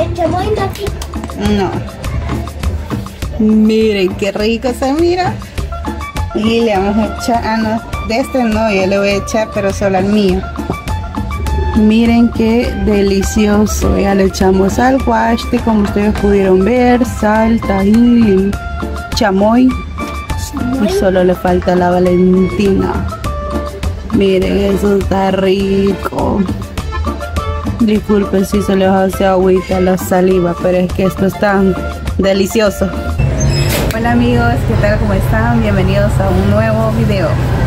el chamoy no aquí. No. Miren qué rico se mira. Y le vamos a echar, no, de este no, yo le voy a echar pero solo al mío. Miren qué delicioso. Ya le echamos al guaste, como ustedes pudieron ver, sal, tajín, chamoy. Y solo le falta la Valentina. Miren, eso está rico. Disculpen si se les hace agüita la saliva, pero es que esto es tan delicioso. Hola amigos, ¿qué tal? ¿Cómo están? Bienvenidos a un nuevo video.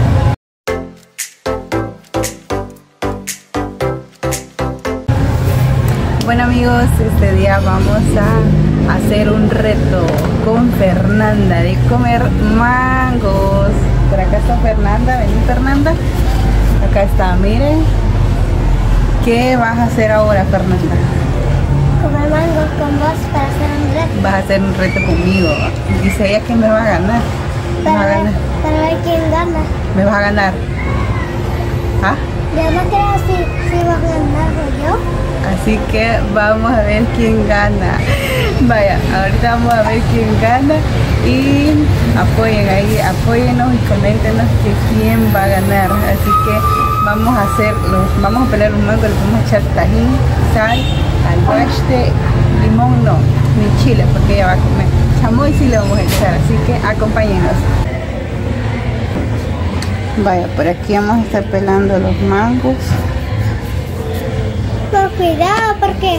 Bueno amigos, este día vamos a hacer un reto con Fernanda de comer mangos. Por acá está Fernanda, vení Fernanda. Acá está, miren. ¿Qué vas a hacer ahora, Fernanda? Comer mangos con vos para hacer un reto. Vas a hacer un reto conmigo. Dice ella que me va a ganar. Para ver quién gana. ¿Me vas a ganar? ¿Ah? Yo no creo si vas a ganar o yo. Así que vamos a ver quién gana. Vaya, ahorita vamos a ver quién gana. Y apoyen ahí, apóyennos y coméntenos que quién va a ganar. Así que vamos a pelar los mangos, le vamos a echar tajín, sal, albahaque, limón no, ni chile porque ella va a comer. Chamoy sí le vamos a echar, así que acompáñenos. Vaya, por aquí vamos a estar pelando los mangos. Pero cuidado porque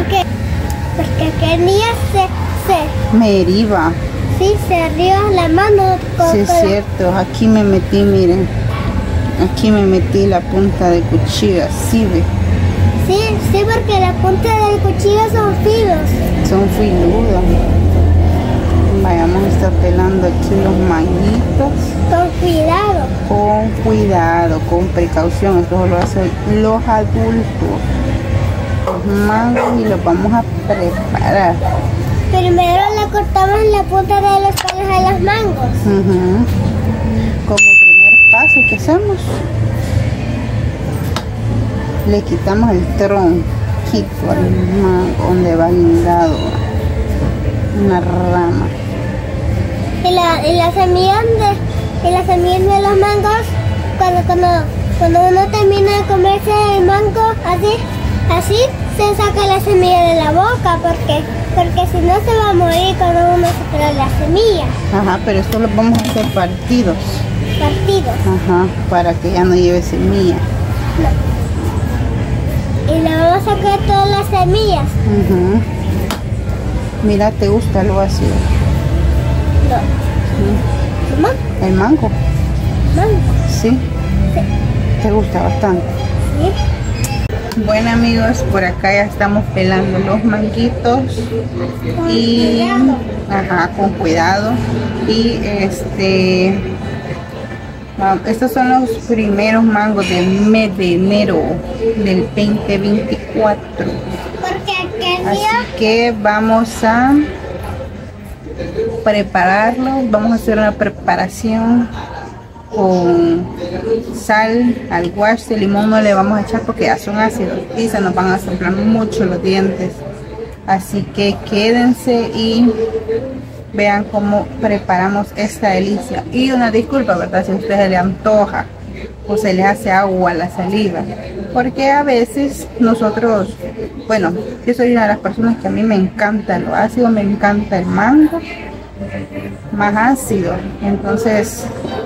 aquel día se me heriva. Sí, se arriba la mano. Sí, es cierto, aquí me metí, miren. Aquí me metí la punta de cuchilla, ¿sí ve? Sí, porque la punta del cuchillo son filos. Son filudos. Vayamos a estar pelando aquí los manguitos. Con cuidado. Con cuidado, con precaución. Esto lo hacen los adultos. Los mangos y los vamos a preparar. Primero le cortamos la punta de los pelos a los mangos. Como primer paso que hacemos, le quitamos el tronquito al mango donde va guindado una rama. Y las semillas de los mangos, cuando uno termina de comerse el mango, así se saca la semilla de la boca, porque si no se va a morir cuando uno se trae la semilla. Ajá, pero esto lo vamos a hacer partidos. Ajá, para que ya no lleve semilla. No. Y le vamos a sacar todas las semillas. Mira, ¿te gusta algo así? No. Sí. ¿El mango? ¿Sí? Sí. ¿Te gusta bastante? Sí. Bueno amigos, por acá ya estamos pelando los manguitos y con cuidado. Y estos son los primeros mangos del mes de enero del 2024. Así que vamos a prepararlos. Vamos a hacer una preparación con sal, albahaque, limón no le vamos a echar porque ya son ácidos y se nos van a soplar mucho los dientes. Así que quédense y vean cómo preparamos esta delicia. Y una disculpa, ¿verdad? Si a ustedes le antoja o se les hace agua a la saliva, porque a veces nosotros, bueno, yo soy una de las personas que a mí me encanta lo ácido, me encanta el mango más ácido. Entonces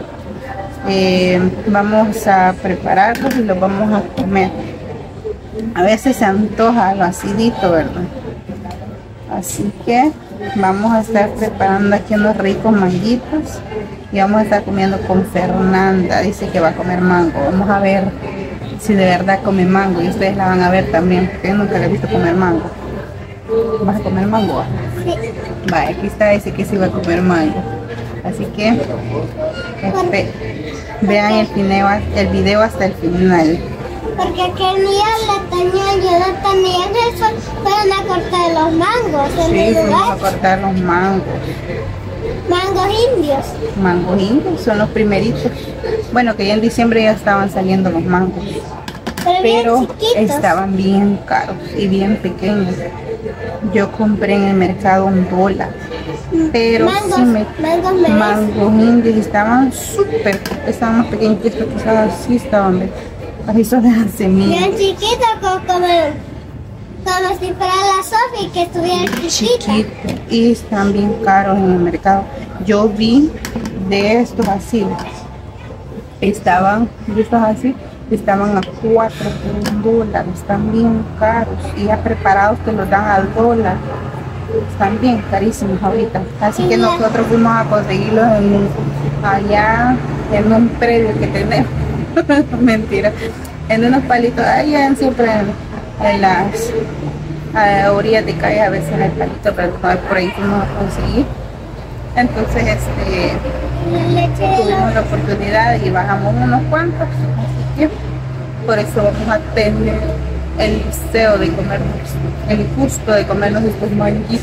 vamos a prepararlos y los vamos a comer. A veces se antoja lo acidito, ¿verdad? Así que vamos a estar preparando aquí unos ricos manguitos y vamos a estar comiendo con Fernanda. Dice que va a comer mango. Vamos a ver si de verdad come mango y ustedes la van a ver también, porque yo nunca la he visto comer mango. ¿Vas a comer mango? Sí. Vaya, aquí está, dice que sí va a comer mango. Así que vean el video hasta el final. Porque aquel día Jonathan y Anderson fueron a cortar los mangos en el lugar. Fuimos a cortar los mangos. Mangos indios. Mangos indios son los primeritos. Bueno, que ya en diciembre ya estaban saliendo los mangos. Pero estaban bien caros y bien pequeños. Yo compré en el mercado $1, pero Mangos, sí mangos indios estaban súper, estaban más pequeñitos, quizás así estaban, ¿ves? Así son las semillas. Bien chiquito, como si fuera la Sofi, que estuviera chiquita. Chiquito, y están bien caros en el mercado. Yo vi de estos así, estaban a 4 por $1, están bien caros y ya preparados te los dan al $1, están bien carísimos ahorita, así que nosotros fuimos a conseguirlos allá en un predio que tenemos. Mentira, en unos palitos allá siempre en las orillas de calle a veces hay palitos, pero por ahí fuimos a conseguir. Entonces tuvimos la oportunidad y bajamos unos cuantos, así que por eso vamos a tener el deseo de comernos, el gusto de comernos estos manguitos.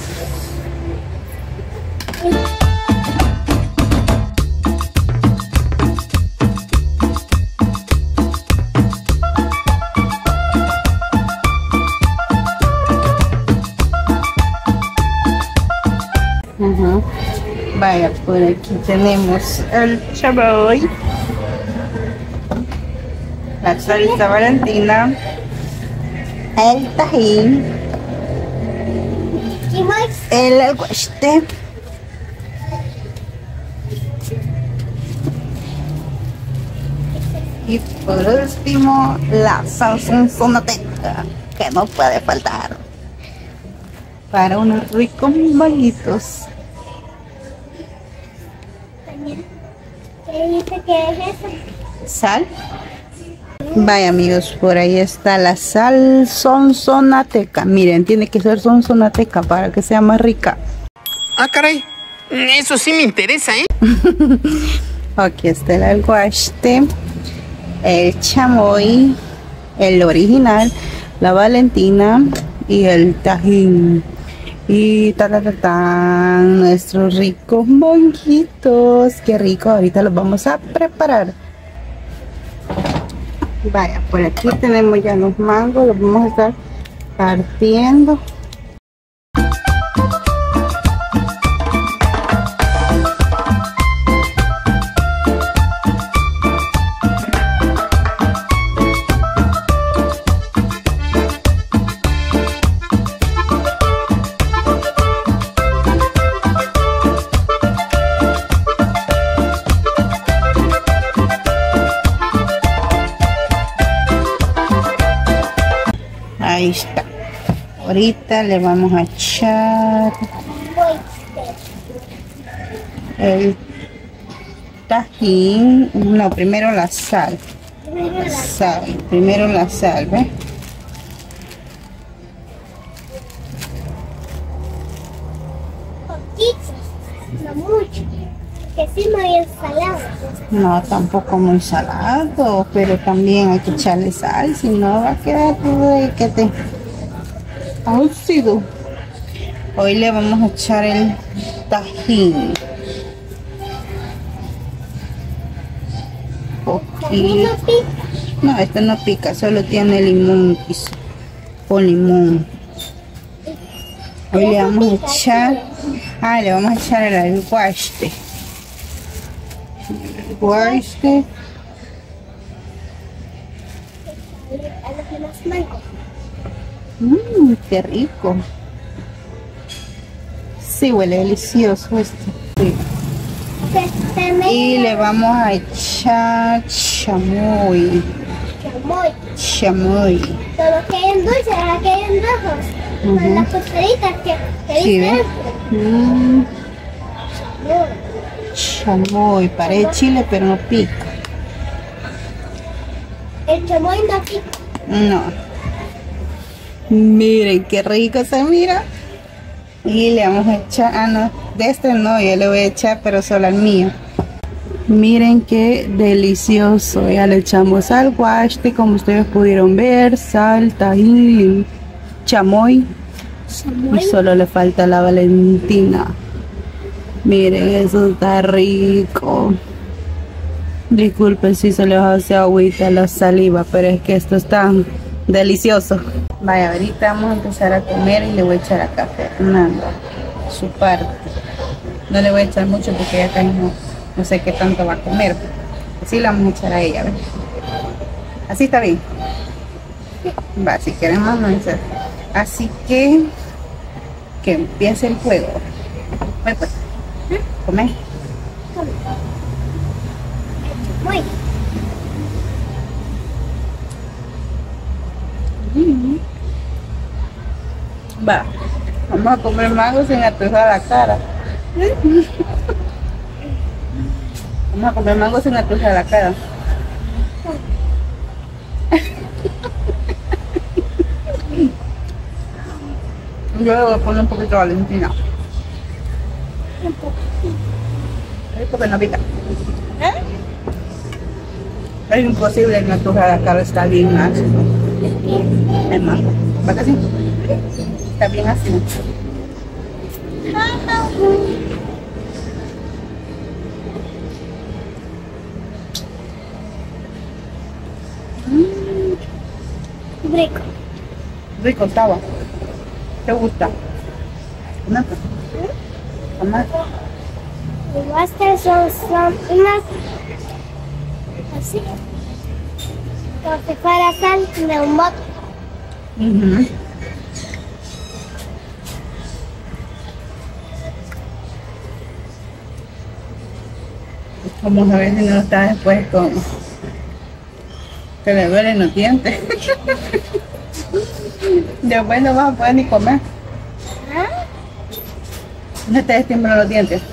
Vaya, por aquí tenemos el chamoy, la salsa valentina, el tajín, el aguacate, y por último la salsa sonateca, que no puede faltar para unos ricos manguitos. ¿Qué dice que es eso? Sal. Vaya amigos, por ahí está la sal sonsonateca. Miren, tiene que ser sonsonateca para que sea más rica. Ah, caray, eso sí me interesa, ¿eh? Aquí está el alguaste, el chamoy, el original, la valentina y el tajín. Y nuestros ricos manguitos, qué rico, ahorita los vamos a preparar. Vaya, por aquí tenemos ya los mangos, los vamos a estar partiendo. Ahí está. Ahorita le vamos a echar el tajín. No, primero la sal. Primero la sal, ¿ves? Poquito, no mucho, que sí muy ensalado. No, tampoco muy salado, pero también hay que echarle sal, si no va a quedar todo de que te ácido. Hoy le vamos a echar el tajín. Poquito. No, este no pica, solo tiene limón con limón. Hoy le vamos a echar, le vamos a echar el alguaste. Qué rico. Sí, huele delicioso esto. Sí. Y le vamos a echar chamoy. Chamoy. Todo que hay en dulce, aquí hay en rojos. Con las pulseritas que Sí, viste. Chamoy, parece chile pero no pica. El chamoy no pica. No. Miren qué rico se mira. Y le vamos a echar, no, de este no, yo le voy a echar pero solo al mío. Miren qué delicioso. Ya le echamos alguaste, como ustedes pudieron ver, sal, tajín, chamoy. Y solo le falta la valentina. Miren, eso está rico. Disculpen si se les hace agüita la saliva, pero es que esto está delicioso. Vaya, ahorita vamos a empezar a comer y le voy a echar acá a Fernanda su parte. No le voy a echar mucho porque ella acá no sé qué tanto va a comer. Así la vamos a echar a ella, ¿ves? Así está bien. Va, si queremos no hacer. Así que empiece el juego. Voy pues. Come. Muy. Va, vamos a comer mango sin atujar la cara. Vamos a comer mango sin atujar la cara. Yo le voy a poner un poquito de Valentina. Es porque no pica. Es imposible no atujar la cara, está bien ácido. El mango, ¿va que sí? Está bien ácido. Rico. Rico estaba. ¿Te gusta? Tomate. Tomate. Estas son unas así, como si fuera sal de un bote. Vamos a ver si no está después con que le duelen los dientes. Después no vas a poder ni comer. ¿Ah? No te estimulan los dientes.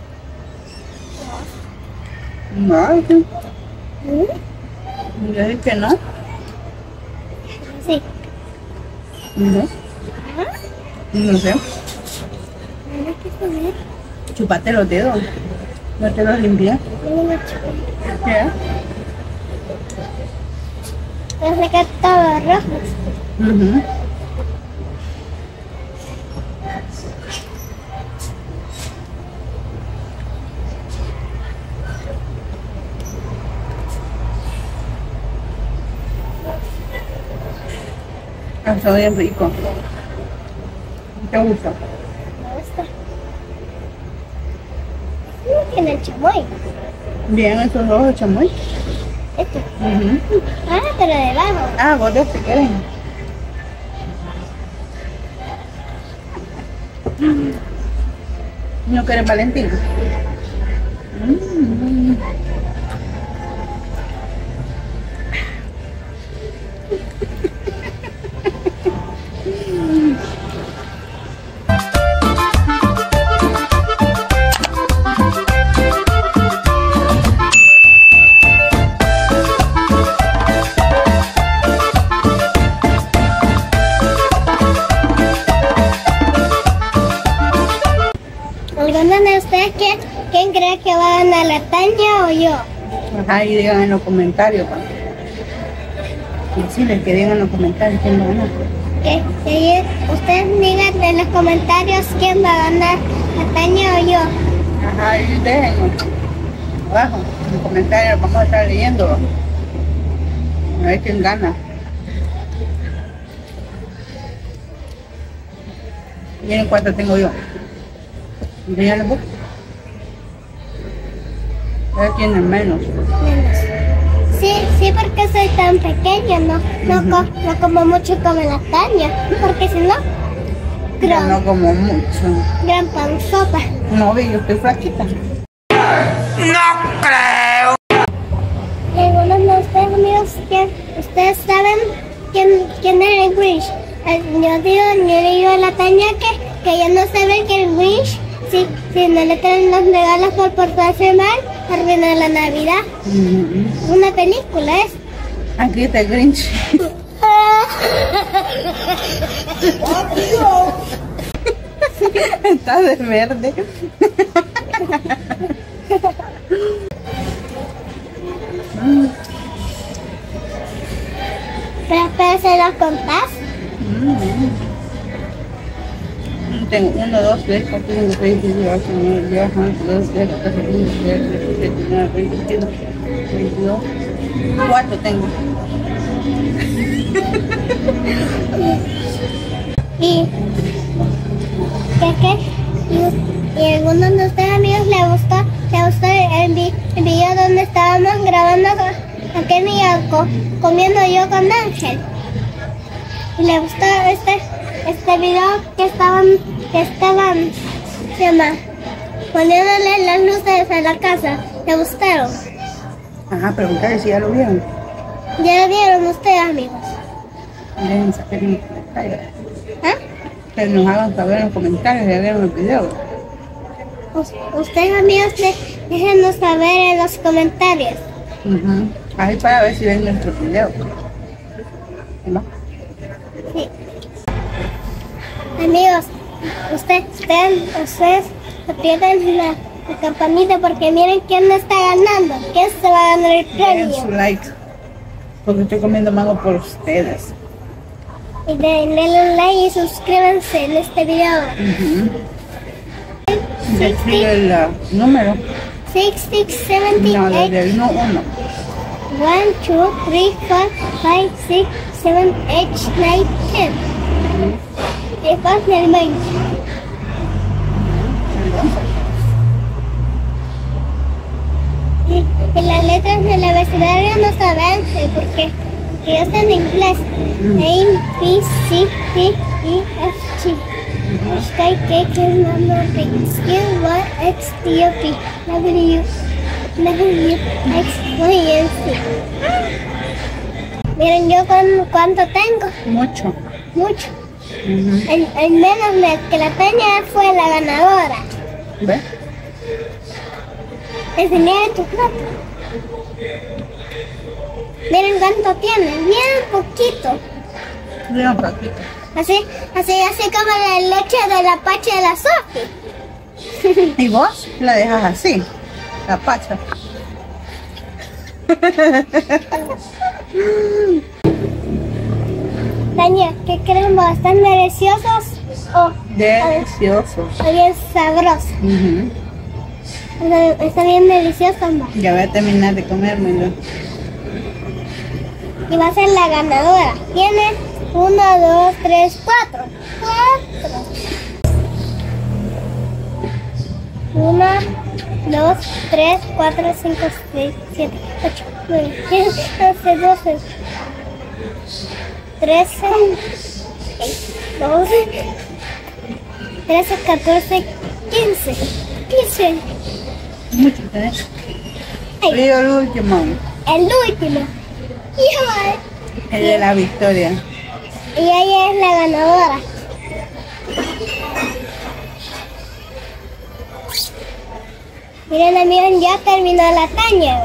No, yo dije que no. Sí. No, ¿Ah? no sé. Tienes que comer. Chupate los dedos. No te los limpias. Una chupa. ¿Qué? Te vas a sacar todos rojos. Está bien rico. ¿Te gusta? Me gusta. No tiene chamoy. Bien, esos ojos chamoy. Esto. Ah, pero debajo. Ah, vos de este quieren. ¿No quieres Valentín? ¿Alguno de ustedes quién cree que va a ganar, la Tania o yo? Ajá, y digan en los comentarios. Y decirles que digan en los comentarios quién va a ganar. Que ustedes digan en los comentarios quién va a ganar, la Tania o yo. Ajá, y déjenlo abajo en los comentarios, vamos a estar leyendo. A ver quién gana. Miren cuánto tengo yo. Enseñarles vos. Él tiene menos. Menos. Sí, porque soy tan pequeña, no como mucho como la Tania, porque si no, Yo no como mucho. gran panzota. No, ve, yo estoy flaquita. No creo. Y algunos de ustedes, amigos, ustedes saben quién es el Grinch. Yo digo a la Tania que ella no sabe que el Grinch, si no le traen los regalos por portarse mal, arruina la Navidad. Una película es. Aquí está el Grinch. Está de verde. Pero se los contás. Tengo 1, 2, 3, 4, 5, 6, 7, 8, 9, 10, 11, 12, 13, 14, 15, 16, 17, 19, 20, 21, 22. 4 tengo. y algunos de ustedes amigos le gustó el video donde estábamos grabando a Kenny y Alco comiendo yo con Ángel. Y le gustó este video que estaban se llama poniéndole las luces a la casa. ¿Le gustaron? Ajá, preguntarle si ya lo vieron. ¿Ya lo vieron ustedes amigos? Dejen saber en los comentarios. ¿Ah? Que nos hagan saber en los comentarios de ver el video. Ustedes amigos déjenos saber en los comentarios. Ahí para ver si ven nuestro video. ¿No? Sí. Amigos, ustedes aprietan la campanita porque miren quién está ganando. ¿Quién se va a ganar el premio? Den su like. Porque estoy comiendo mango por ustedes. Y denle un like y suscríbanse en este video. Describe el número. 6678. No, del 1. 1, 2, 3, 4, 5, 6, 7, 8, 9, 10. Después del 20. Y las letras del abecedario no saben porque yo estoy en inglés. A, B, C, D, E, F, G. H, K, K, L, M, N, P, Q, Y, X, T, O, P, W, X, Y, and Z. Miren yo cuánto tengo. Mucho. Mucho. El menos que la Peña fue la ganadora. ¿Ves? Enseñé tu plato. Miren cuánto tiene. Bien poquito. Bien poquito. Así como la leche de la pacha de la Sofi. ¿Y vos la dejas así? La pacha. Tania, ¿qué creen vos? ¿Están deliciosos o Deliciosos. bien sabrosos? Está bien delicioso, ¿no? Ya voy a terminar de comérmelo. Y va a ser la ganadora. Tiene 1, 2, 3, 4. 1, 2, 3, 4, 5, 6, 7, 8, 9, 10, 11, 12, 13, 12, 13, 14, 15. 15. Mucho tenés. Ay, Y el último. el último. Híjole. El de la victoria. Y ella es la ganadora. Miren amigos, ya terminó la Tania.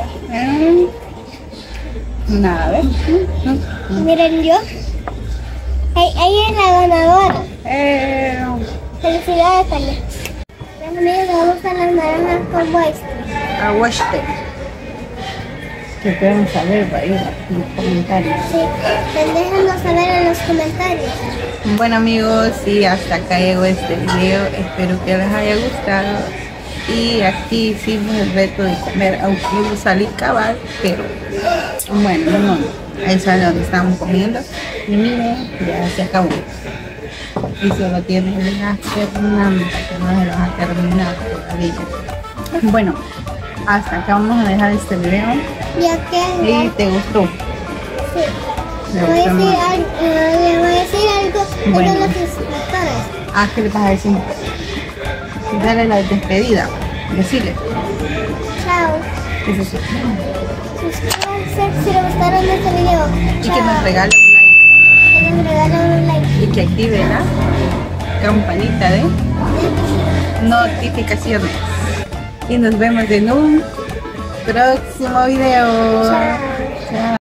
Nada, ¿ves? Miren yo. Ella es la ganadora. Felicidades, Tania. Miren amigos, vamos a las naranjas con West. A Washington. Que pueden saber ahí en los comentarios. Sí, déjanos saber en los comentarios. Bueno amigos, y hasta acá llegó este video. Espero que les haya gustado. Y aquí hicimos el reto de comer, aunque no salí cabal, pero bueno, no, ahí sale donde estábamos comiendo. Y miren, ya se acabó. Y solo tiene que hacer una que no se lo va a terminar todavía. Bueno, hasta acá vamos a dejar este video. Ya que ¿Y te gustó? sí. Me Le voy gustó mucho. a decir algo a Bueno. todos los suscriptores. ¿Qué le vas a decir? Dale la despedida. Decirle. Chao. Que se suscriban. Suscríbanse si les gustaron este video. Y que nos Chao. regalen un like. Que nos regalen un like. Y que active la campanita de notificaciones. Y nos vemos en un próximo video. Chao. Chao.